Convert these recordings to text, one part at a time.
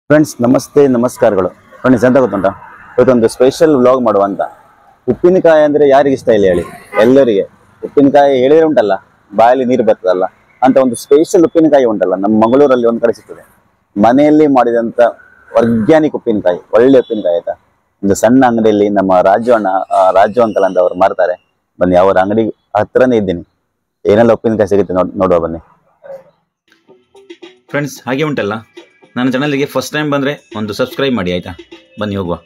Friends ನಮಸ್ತೆ ನಮಸ್ಕಾರಗಳು. Friends ಎಂತ ಗೊತ್ತುಂಟ, ಇವತ್ತೊಂದು ಸ್ಪೆಷಲ್ ವ್ಲಾಗ್ ಮಾಡುವ ಅಂತ. ಉಪ್ಪಿನಕಾಯಿ ಅಂದರೆ ಯಾರಿಗೆ ಇಷ್ಟ ಇಲ್ಲ ಹೇಳಿ, ಎಲ್ಲರಿಗೆ. ಉಪ್ಪಿನಕಾಯಿ ಹೇಳಿದ್ರೆ ಉಂಟಲ್ಲ ಬಾಯಲ್ಲಿ ನೀರು ಬರ್ತದಲ್ಲ ಅಂತ ಒಂದು ಸ್ಪೆಷಲ್ ಉಪ್ಪಿನಕಾಯಿ ಉಂಟಲ್ಲ, ನಮ್ಮ ಮಂಗಳೂರಲ್ಲಿ ಒಂದು ಕಡೆ ಸಿಗ್ತದೆ. ಮನೆಯಲ್ಲಿ ಮಾಡಿದಂಥ ಆರ್ಗ್ಯಾನಿಕ್ ಉಪ್ಪಿನಕಾಯಿ, ಒಳ್ಳೆ ಉಪ್ಪಿನಕಾಯಿ ಆಯ್ತಾ. ಒಂದು ಸಣ್ಣ ಅಂಗಡಿಯಲ್ಲಿ ನಮ್ಮ ರಾಜು ಅಂಕಲ್ ಅಂತ ಅವರು ಮಾರ್ತಾರೆ. ಬನ್ನಿ, ಅವರ ಅಂಗಡಿ ಹತ್ರನೇ ಇದ್ದೀನಿ. ಏನೆಲ್ಲ ಉಪ್ಪಿನಕಾಯಿ ಸಿಗುತ್ತೆ ನೋಡುವ ಬನ್ನಿ ಫ್ರೆಂಡ್ಸ್. ಹಾಗೆ ಉಂಟಲ್ಲ, ನನ್ನ ಚಾನಲ್ಗೆ ಫಸ್ಟ್ ಟೈಮ್ ಬಂದರೆ ಒಂದು ಸಬ್ಸ್ಕ್ರೈಬ್ ಮಾಡಿ ಆಯಿತಾ. ಬನ್ನಿ ಹೋಗುವ.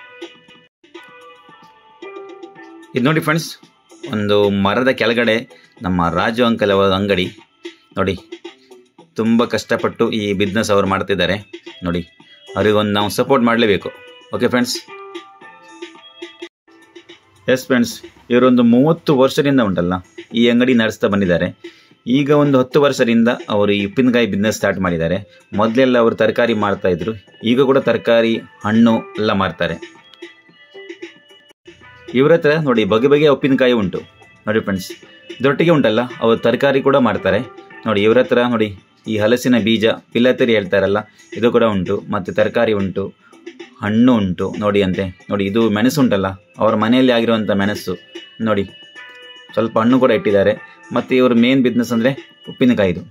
ಇದು ನೋಡಿ ಫ್ರೆಂಡ್ಸ್, ಒಂದು ಮರದ ಕೆಳಗಡೆ ನಮ್ಮ ರಾಜು ಅಂಕಲ್ ಅವರ ಅಂಗಡಿ ನೋಡಿ. ತುಂಬ ಕಷ್ಟಪಟ್ಟು ಈ ಬಿಸ್ನೆಸ್ ಅವರು ಮಾಡ್ತಿದ್ದಾರೆ ನೋಡಿ. ಅವರಿಗೊಂದು ನಾವು ಸಪೋರ್ಟ್ ಮಾಡಲೇಬೇಕು. Okay friends. ಎಸ್ ಫ್ರೆಂಡ್ಸ್, ಇವರೊಂದು 30 ವರ್ಷದಿಂದ ಉಂಟಲ್ಲ ಈ ಅಂಗಡಿ ನಡೆಸ್ತಾ ಬಂದಿದ್ದಾರೆ. ಈಗ ಒಂದು 10 ವರ್ಷದಿಂದ ಅವರು ಈ ಉಪ್ಪಿನಕಾಯಿ ಬಿಸ್ನೆಸ್ ಸ್ಟಾರ್ಟ್ ಮಾಡಿದ್ದಾರೆ. ಮೊದಲೆಲ್ಲ ಅವರು ತರಕಾರಿ ಮಾರ್ತಾಯಿದ್ರು, ಈಗ ಕೂಡ ತರಕಾರಿ ಹಣ್ಣು ಎಲ್ಲ ಮಾರ್ತಾರೆ. ಇವರ ಹತ್ರ ನೋಡಿ ಬಗೆ ಬಗೆಯ ಉಪ್ಪಿನಕಾಯಿ ಉಂಟು ನೋಡಿ ಫ್ರೆಂಡ್ಸ್. ಇದರೊಟ್ಟಿಗೆ ಉಂಟಲ್ಲ ಅವರು ತರಕಾರಿ ಕೂಡ ಮಾಡ್ತಾರೆ ನೋಡಿ. ಇವರ ಹತ್ರ ನೋಡಿ ಈ ಹಲಸಿನ ಬೀಜ ಪಿಲ್ಲತ್ತರಿ ಹೇಳ್ತಾರಲ್ಲ, ಇದು ಕೂಡ ಉಂಟು. ಮತ್ತು ತರಕಾರಿ ಉಂಟು, ಹಣ್ಣು ಉಂಟು ನೋಡಿ. ಅಂತೆ ನೋಡಿ, ಇದು ಮೆಣಸು ಉಂಟಲ್ಲ, ಅವರ ಮನೆಯಲ್ಲಿ ಆಗಿರುವಂಥ ಮೆಣಸು ನೋಡಿ. ಸ್ವಲ್ಪ ಹಣ್ಣು ಕೂಡ ಇಟ್ಟಿದ್ದಾರೆ. ಮತ್ತು ಇವರು ಮೇನ್ ಬಿಸ್ನೆಸ್ ಅಂದರೆ ಉಪ್ಪಿನಕಾಯಿದು.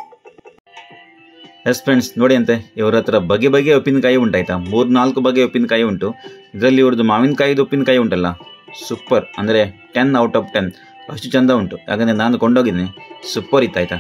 ಎಸ್ ಫ್ರೆಂಡ್ಸ್, ನೋಡಿ ಅಂತೆ ಇವರ ಹತ್ರ ಬಗೆ ಬಗೆಯ ಉಪ್ಪಿನಕಾಯಿ ಉಂಟಾಯ್ತಾ. 3-4 ಬಗೆಯ ಉಪ್ಪಿನಕಾಯಿ ಉಂಟು. ಇದರಲ್ಲಿ ಇವ್ರದ್ದು ಮಾವಿನಕಾಯಿದು ಉಪ್ಪಿನಕಾಯಿ ಉಂಟಲ್ಲ, ಸೂಪರ್ ಅಂದರೆ 10 ಔಟ್ ಆಫ್ 10 ಅಷ್ಟು ಚೆಂದ ಉಂಟು. ಯಾಕಂದರೆ ನಾನು ಕೊಂಡೋಗಿದ್ದೀನಿ, ಸೂಪರ್ ಇತ್ತಾಯ್ತಾ.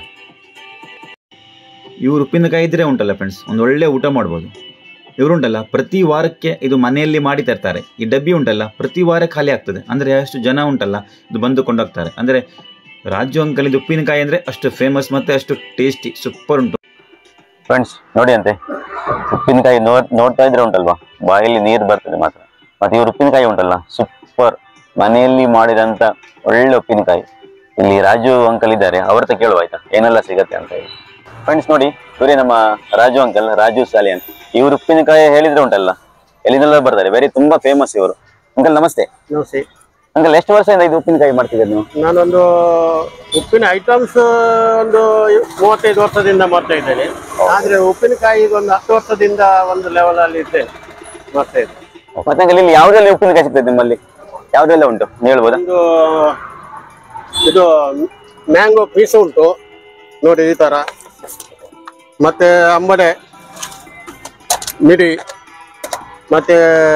ಇವ್ರು ಉಪ್ಪಿನಕಾಯಿ ಇದ್ದರೆ ಉಂಟಲ್ಲ ಫ್ರೆಂಡ್ಸ್, ಒಂದು ಒಳ್ಳೆ ಊಟ ಮಾಡ್ಬೋದು. ಇವರುಂಟಲ್ಲ ಪ್ರತಿ ವಾರಕ್ಕೆ ಇದು ಮನೆಯಲ್ಲಿ ಮಾಡಿ ತರ್ತಾರೆ. ಈ ಡಬ್ಬಿ ಉಂಟಲ್ಲ ಪ್ರತಿ ವಾರ ಖಾಲಿ ಆಗ್ತದೆ. ಅಂದರೆ ಅಷ್ಟು ಜನ ಉಂಟಲ್ಲ ಇದು ಬಂದು ಕೊಂಡೋಗ್ತಾರೆ. ಅಂದರೆ ರಾಜು ಅಂಕಲ್ ಇದು ಉಪ್ಪಿನಕಾಯಿ ಅಂದರೆ ಅಷ್ಟು ಫೇಮಸ್ ಮತ್ತು ಅಷ್ಟು ಟೇಸ್ಟಿ, ಸೂಪರ್ ಉಂಟು ಫ್ರೆಂಡ್ಸ್. ನೋಡಿ ಅಂತೆ ಉಪ್ಪಿನಕಾಯಿ ನೋಡ್ತಾ ಇದ್ರೆ ಉಂಟಲ್ವಾ ಬಾಯಲ್ಲಿ ನೀರು ಬರ್ತದೆ ಮಾತ್ರ. ಮತ್ತೆ ಇವ್ರ ಉಪ್ಪಿನಕಾಯಿ ಉಂಟಲ್ಲ ಸೂಪರ್, ಮನೆಯಲ್ಲಿ ಮಾಡಿದಂತ ಒಳ್ಳೆ ಉಪ್ಪಿನಕಾಯಿ. ಇಲ್ಲಿ ರಾಜು ಅಂಕಲ್ ಇದ್ದಾರೆ, ಅವ್ರ ಹತ್ರ ಕೇಳುವ ಆಯ್ತಾ ಏನೆಲ್ಲ ಸಿಗತ್ತೆ ಅಂತ ಹೇಳಿ. ಫ್ರೆಂಡ್ಸ್ ನೋಡಿ, ಇವರೇ ನಮ್ಮ ರಾಜು ಅಂಕಲ್, ರಾಜು ಸಾಲಿ ಅಂತ. ಇವ್ರ ಉಪ್ಪಿನಕಾಯಿ ಹೇಳಿದ್ರೆ ಉಂಟಲ್ಲ ಎಲ್ಲಿಂದೆಲ್ಲ ಬರ್ತಾರೆ, ಬೇರೆ ತುಂಬಾ ಫೇಮಸ್ ಇವರು. ಅಂಕಲ್ ನಮಸ್ತೆ. ನಮಸ್ತೆ ಅಂಕಲ್, ಎಷ್ಟು ವರ್ಷದಿಂದ ಇದು ಉಪ್ಪಿನಕಾಯಿ ಮಾಡ್ತಿದ್ದೀರಿ ನೀವು? ನಾನೊಂದು ಉಪ್ಪಿನ ಐಟಮ್ಸ್ ಒಂದು 35 ವರ್ಷದಿಂದ ಮಾಡ್ತಾ ಇದ್ದೇನೆ. ಆದ್ರೆ ಉಪ್ಪಿನಕಾಯಿ ಒಂದು 10 ವರ್ಷದಿಂದ ಒಂದು ಲೆವೆಲ್ ಅಲ್ಲಿ ಇದ್ದೇನೆ ಮಾಡ್ತಾ ಇದ್ದೇನೆ. ಮತ್ತೆ ಅಂಕಲ್, ಇಲ್ಲಿ ಯಾವ್ದೆಲ್ಲ ಉಪ್ಪಿನಕಾಯಿ ಸಿಗ್ತದೆ ನಿಮ್ಮಲ್ಲಿ? ಯಾವ್ದೆಲ್ಲ ಉಂಟು ಹೇಳ್ಬೋದಾ? ಒಂದು ಇದು ಮ್ಯಾಂಗೋ ಪೀಸ್ ಉಂಟು ನೋಡಿ ಈ ತರ. ಮತ್ತೆ ಅಂಬಡೆ, ಮಿಡಿ, ಮತ್ತೆ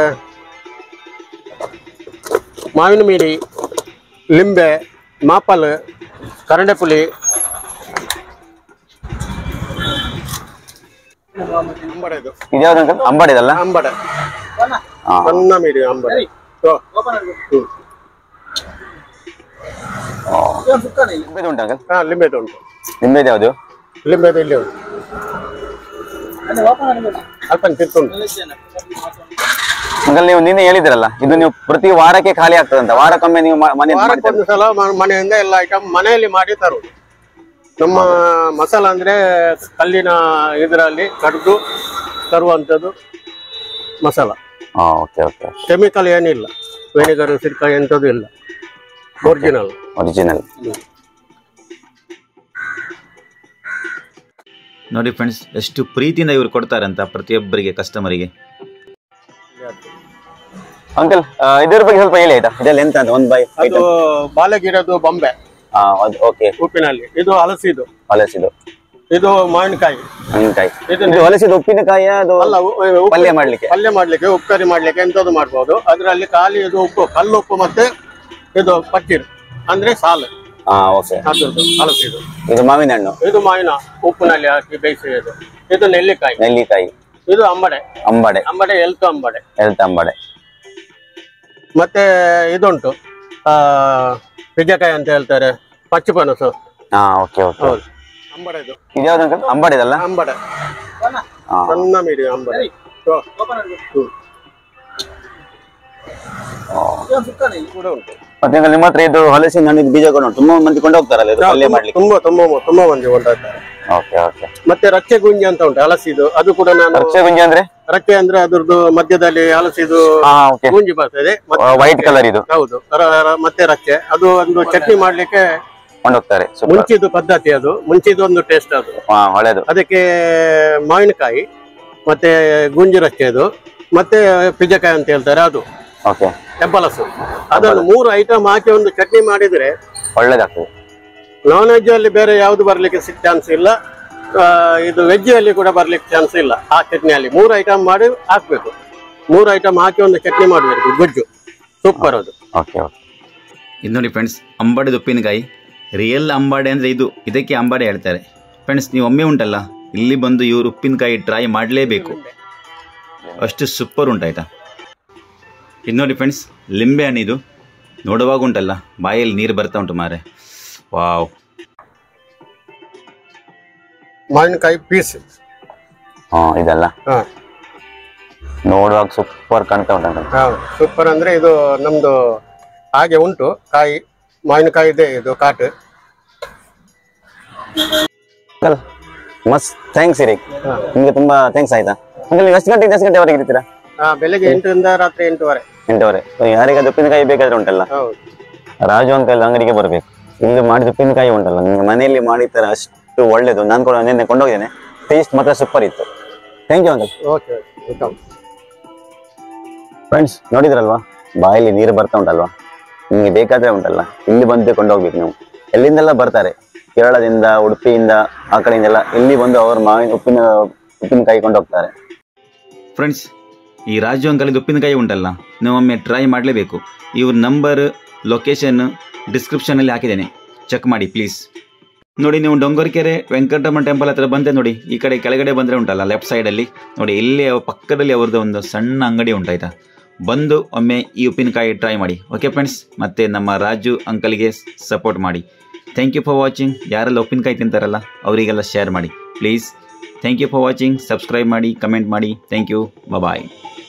ಮಾವಿನ ಮಿಡಿ, ಲಿಂಬೆ, ಮಾಪಲ್, ಕರಂಡೆಪುಲಿ, ಅಂಬಡೆದು. ಇದ್ಯಾವ್ದು ಅಂಕಲ್? ಅಂಬಡಿದಲ್ಲ? ಅಂಬಡೆ ಸಣ್ಣ ಮಿಡಿ ಅಂಬಡೆ. ಲಿಂಬೆದು ಉಂಟು ಅಂಕಲ್? ಹಾ, ಲಿಂಬೆದು ಉಂಟು. ನಿಂಬೆದು ಯಾವುದು? ಲಿಂಬೆದು ಇಲ್ಲಿ ಉಂಟು, ಅಲ್ಪ ತಿರ್ತುಂಟು. ಅಂಕಲ್, ನೀವು ನಿನ್ನೆ ಹೇಳಿದ್ರಲ್ಲ ಇದು ನೀವು ಪ್ರತಿ ವಾರಕ್ಕೆ ಖಾಲಿ ಆಗ್ತದಂತ, ವಾರಕ್ಕೊಮ್ಮೆ ನೀವು ವಾರಕ್ಕೊಂದು ಸಲ ಮನೆಯಿಂದ ಎಲ್ಲ ಐಟಮ್ ಮನೆಯಲ್ಲಿ ಮಾಡಿ ತರುವುದು. ನಮ್ಮ ಮಸಾಲ ಅಂದ್ರೆ ಕಲ್ಲಿನ ಇದರಲ್ಲಿ ಕಡ್ದು ತರುವಂಥದ್ದು ಮಸಾಲ. ಕೆಮಿಕಲ್ ಏನಿಲ್ಲ, ವೆನಿಗರ್ ಸಿರ್ಕಾಯಿ ಎಂಥದ್ದು ಇಲ್ಲ, ಒರಿಜಿನಲ್. ನೋಡಿ ಫ್ರೆಂಡ್ಸ್, ಎಷ್ಟು ಪ್ರೀತಿಯಿಂದ ಇವರು ಕೊಡ್ತಾರಂತ ಪ್ರತಿಯೊಬ್ಬರಿಗೆ, ಕಸ್ಟಮರಿಗೆ. ಅಂಕಲ್, ಇದರ ಬಗ್ಗೆ ಸ್ವಲ್ಪ ಹೇಳಿ ಆಯ್ತಾ. ಇದೆಲ್ಲ ಎಂತ ಅಂತ ಒಂದು ಬೈ? ಅದು ಬಾಳೆಗಿಡದು ಬೊಂಬೆ ಓಕೆ. ಉಪ್ಪಿನಲ್ಲಿ. ಇದು ಹಲಸಿದು. ಇದು ಮಾವಿನಕಾಯಿ. ಇದು ಹಲಸಿದ ಉಪ್ಪಿನಕಾಯಿ ಅಲ್ಲ, ಪಲ್ಯ ಮಾಡ್ಲಿಕ್ಕೆ ಉಪ್ಪುಕರಿ ಮಾಡ್ಲಿಕ್ಕೆ ಎಂತದ್ದು ಮಾಡ್ಬೋದು. ಅದರಲ್ಲಿ ಖಾಲಿ ಇದು ಉಪ್ಪು, ಕಲ್ಲು ಉಪ್ಪು ಮತ್ತೆ ಇದು ಪಚ್ಚೀರು ಅಂದ್ರೆ ಸಾಲು. ಅದ್ರದ್ದು ಹಲಸಿದು. ಇದು ಮಾವಿನ ಹಣ್ಣು. ಇದು ಮಾವಿನ ಉಪ್ಪಿನಲ್ಲಿ ಹಾಕಿ ಬೇಯಿಸಿದ್ದು. ಇದು ನೆಲ್ಲಿಕಾಯಿ. ಇದು ಅಂಬಡೆ ಎಲ್ತು ಅಂಬಡೆ. ಮತ್ತೆ ಇದುಂಟು ಪಿಜ್ಜಕಾಯಿ ಅಂತ ಹೇಳ್ತಾರೆ, ಪಚ್ಚಿ ಪನಸು. ಹೌದು, ಅಂಬಡೆದು. ಇದ್ಯಾವ್ದು ಅಂಬಡೆದಲ್ಲ? ಅಂಬಡೆ ಸಣ್ಣ ಮೀಡಿ ಅಂಬಡೆ. ಕೂಡ ಉಂಟು. ಮತ್ತೆ ನಿಮ್ಮ ಹತ್ರ ಇದು ಹಲಸಿನ ಹಣ್ಣಿನ ಬೀಜ ಕೂಡ ತುಂಬಾ ಮಂದಿ ಕೊಂಡು ಹೋಗ್ತಾರಲ್ಲ ಇದು ಪಲ್ಯ ಮಾಡ್ಲಿಕ್ಕೆ? ತುಂಬಾ ಮಂದಿ ಕೊಂಡೋಗ್ತಾರೆ. ಮತ್ತೆ ರಚ್ಚೆ ಗುಂಜಿ ಅಂತ ಉಂಟು ಹಲಸಿದು, ಅದು ಕೂಡ ನಾನು. ರಚ್ಚೆ ಅಂದ್ರೆ ಅದ್ರದ್ದು ಮಧ್ಯದಲ್ಲಿ ಹಲಸಿದು ಗುಂಜಿ ಬರ್ತದೆ, ವೈಟ್ ಕಲರ್ ಇದು. ಹೌದು, ಮತ್ತೆ ರಚ್ಚೆ ಅದು ಒಂದು ಚಟ್ನಿ ಮಾಡ್ಲಿಕ್ಕೆ ಕೊಂಡೋಗ್ತಾರೆ. ಮುಂಚಿದು ಪದ್ಧತಿ, ಅದು ಮುಂಚಿದು ಒಂದು ಟೇಸ್ಟ್ ಅದು ಒಳ್ಳೆದು. ಅದಕ್ಕೆ ಮಾವಿನಕಾಯಿ ಮತ್ತೆ ಗುಂಜಿ ರಸ್ತೆದು, ಮತ್ತೆ ಪಿಜಕಾಯಿ ಅಂತ ಹೇಳ್ತಾರೆ ಅದು, ಓಕೆ, ಟೆಂಪಲಸ್. ಅದನ್ನು 3 ಐಟಮ್ ಹಾಕಿ ಒಂದು ಚಟ್ನಿ ಮಾಡಿದ್ರೆ ಒಳ್ಳೇದಾಗ್ತದೆ. ನಾನ್ ವೆಜ್ ಅಲ್ಲಿ ಬೇರೆ ಯಾವ್ದು ಬರ್ಲಿಕ್ಕೆ ಚಾನ್ಸ್ ಇಲ್ಲ, ಇದು ವೆಜ್ ಅಲ್ಲಿ ಕೂಡ ಬರ್ಲಿಕ್ಕೆ ಚಾನ್ಸ್ ಇಲ್ಲ. ಆ ಚಟ್ನಿಯಲ್ಲಿ 3 ಐಟಮ್ ಮಾಡಿ ಹಾಕ್ಬೇಕು. 3 ಐಟಮ್ ಹಾಕಿ ಒಂದು ಚಟ್ನಿ ಮಾಡಬೇಕು, ಗೊಜ್ಜು ಸೂಪರ್ ಅದು. Okay okay. ಇದು ನೋಡಿ ಫ್ರೆಂಡ್ಸ್, ಅಂಬಾಡಿದ ಉಪ್ಪಿನಕಾಯಿ. ರಿಯಲ್ ಅಂಬಾಡೆ ಅಂದರೆ ಇದಕ್ಕೆ ಅಂಬಾಡೆ ಹೇಳ್ತಾರೆ ಫ್ರೆಂಡ್ಸ್. ನೀವು ಒಮ್ಮೆ ಉಂಟಲ್ಲ ಇಲ್ಲಿ ಬಂದು ಇವರು ಉಪ್ಪಿನಕಾಯಿ ಟ್ರೈ ಮಾಡಲೇಬೇಕು, ಅಷ್ಟು ಸೂಪರ್ ಉಂಟಾಯ್ತಾ. ಇದು ನೋಡಿ ಫ್ರೆಂಡ್ಸ್, ಲಿಂಬೆ ಹಣ್ಣು. ಇದು ನೋಡುವಾಗ ಉಂಟಲ್ಲ ಬಾಯಲ್ಲಿ ನೀರು ಬರ್ತಾ ಉಂಟು ಮಾರೆ. ವಾವ್. ಮಾವಿನಕಾಯಿ ಪೀಸ್ ಇದೆಲ್ಲ ನೋಡುವಾಗ ಸೂಪರ್ ಕಾಣ್ತಾ ಉಂಟು. ಸೂಪರ್ ಅಂದ್ರೆ ಇದು ನಮ್ದು ಹಾಗೆ ಉಂಟು ಕಾಯಿ, ಮಾವಿನಕಾಯಿ ಇದೆ ಇದು ಕಾಟು. ಮಸ್ತ್ ಥ್ಯಾಂಕ್ಸ್ ಇರಿ, ನಿಮ್ಗೆ ತುಂಬಾ ಥ್ಯಾಂಕ್ಸ್ ಆಯ್ತಾ. ನೀವು ಎಷ್ಟು ಗಂಟೆವರೆಗೆ ಇರ್ತೀರಾ? ಬೆಳಿಗ್ಗೆ 8ರಿಂದ ರಾತ್ರಿ 8:30. ಯಾರಿಗಾದ ಉಪ್ಪಿನಕಾಯಿ ಬೇಕಾದ್ರೆ ಉಂಟಲ್ಲ, ರಾಜು ಅಂಕಲ್ ಅಂಗಡಿಗೆ ಬರ್ಬೇಕು. ಇಲ್ಲಿ ಮಾಡಿದ ಉಪ್ಪಿನಕಾಯಿ ಉಂಟಲ್ಲ, ನಿಮ್ಗೆ ಮನೆಯಲ್ಲಿ ಮಾಡಿರ್ತಾರೆ ಅಷ್ಟು ಒಳ್ಳೇದು. ನಾನು ಕೂಡ ನಿನ್ನೆ ಕೊಂಡೋಗಿದ್ದೇನೆ, ಟೇಸ್ಟ್ ಮಾತ್ರ ಸೂಪರ್ ಇತ್ತು. Thank you uncle. Okay welcome. Friends ನೋಡಿದ್ರಲ್ವಾ, ಬಾಯಲ್ಲಿ ನೀರು ಬರ್ತಾ ಉಂಟಲ್ವಾ. ನಿಮ್ಗೆ ಬೇಕಾದ್ರೆ ಉಂಟಲ್ಲ ಇಲ್ಲಿ ಬಂದು ಕೊಂಡೋಗ್ಬೇಕು. ನೀವು ಎಲ್ಲಿಂದೆಲ್ಲ ಬರ್ತಾರೆ, ಕೇರಳದಿಂದ, ಉಡುಪಿಯಿಂದ, ಆ ಕಡೆಯಿಂದೆಲ್ಲ ಇಲ್ಲಿ ಬಂದು ಅವ್ರ ಉಪ್ಪಿನಕಾಯಿ ಕೊಂಡೋಗ್ತಾರೆ. ಫ್ರೆಂಡ್ಸ್, ಈ ರಾಜು ಅಂಕಲಿದ್ದು ಉಪ್ಪಿನಕಾಯಿ ಉಂಟಲ್ಲ, ನೀವೊಮ್ಮೆ ಟ್ರೈ ಮಾಡಲೇಬೇಕು. ಇವ್ರ ನಂಬರ್, ಲೊಕೇಶನ್ ಡಿಸ್ಕ್ರಿಪ್ಷನಲ್ಲಿ ಹಾಕಿದ್ದೇನೆ, ಚೆಕ್ ಮಾಡಿ ಪ್ಲೀಸ್. ನೋಡಿ, ನೀವು ಡೊಂಗರ್ಕೆರೆ ವೆಂಕಟರಮಣ ಟೆಂಪಲ್ ಹತ್ರ ಬಂದೆ ನೋಡಿ, ಈ ಕಡೆ ಕೆಳಗಡೆ ಬಂದರೆ ಉಂಟಲ್ಲ ಲೆಫ್ಟ್ ಸೈಡಲ್ಲಿ ನೋಡಿ, ಇಲ್ಲಿ ಪಕ್ಕದಲ್ಲಿ ಅವ್ರದ್ದು ಒಂದು ಸಣ್ಣ ಅಂಗಡಿ ಉಂಟಾಯ್ತಾ. ಬಂದು ಒಮ್ಮೆ ಈ ಉಪ್ಪಿನಕಾಯಿ ಟ್ರೈ ಮಾಡಿ. ಓಕೆ ಫ್ರೆಂಡ್ಸ್, ಮತ್ತು ನಮ್ಮ ರಾಜು ಅಂಕಲ್ಗೆ ಸಪೋರ್ಟ್ ಮಾಡಿ. Thank you for watching. ಯಾರೆಲ್ಲ ಉಪ್ಪಿನಕಾಯಿ ತಿಂತಾರಲ್ಲ ಅವರಿಗೆಲ್ಲ ಶೇರ್ ಮಾಡಿ please. Thank you for watching. Subscribe ಮಾಡಿ, ಕಮೆಂಟ್ ಮಾಡಿ. Thank you. ಬಾಯ್.